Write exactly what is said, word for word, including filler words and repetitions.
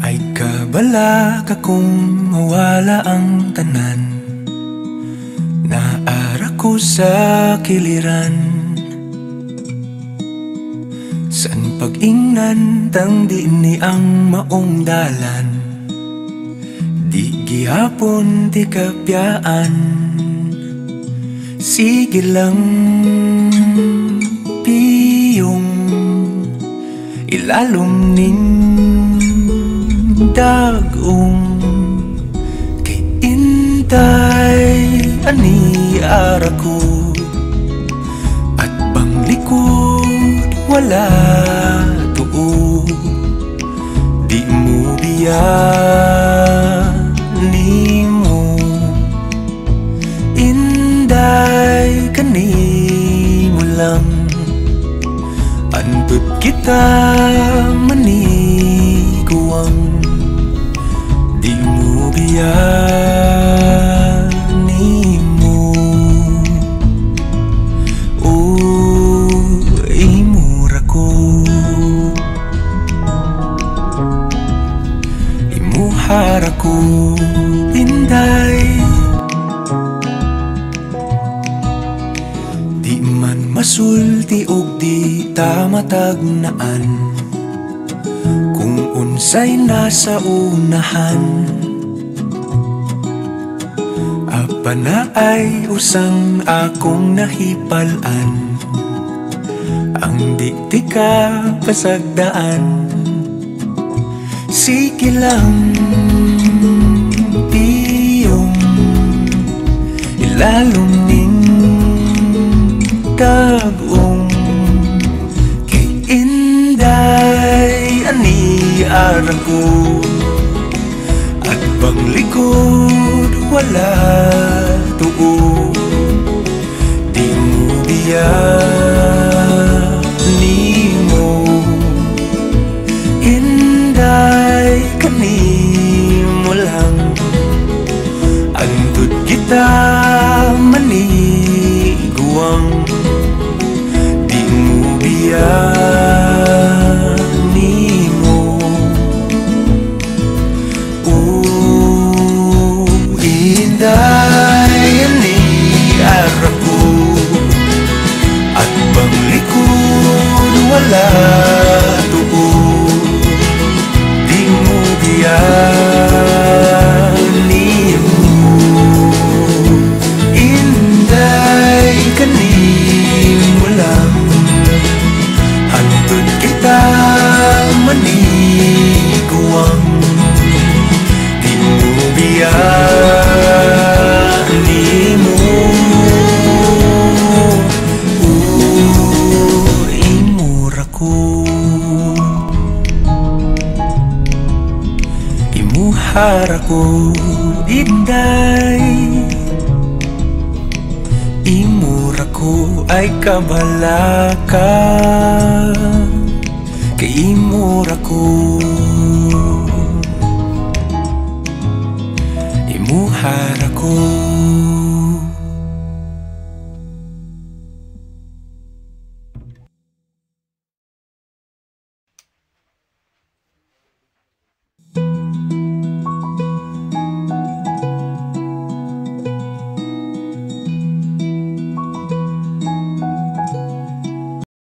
Ay kabala ka kung mawala ang tanan, naara ko sa kiliran. San pag-ingnan tang di ni ang maong dalan, di gihapon ti kapyaan. Sige lang piyong ilalom ning dagong kay intay ani ara ko, at bang likod wala tuo. Di mo biyan ni mo inday kani mo lang, antod kita maniguang. Di mo biyan ni mo, oh imura ko. Imuhara ko inday, di man masulti og di ta matagnaan. Kung unsay nasa unahan, apa na ay usang akong nahipalan. Ang di ti ka pasagdaan, sige lang piyong ilalom ning dagong kay inday ani ara ko, at bang likod wala tuo. Di mo biyan ni mo inday kani mo lang, antod kita maniguang. Di mo biyan ni mo, oh inday ani ara ko, at bang likod wala tuo. Di mo biyan ni mo inday kani mo lang, antod kita maniguang. Di mo biyan ni mo, oh imura ko. Imuhara ko inday, imura ko ay kabala ka, kay imura ko.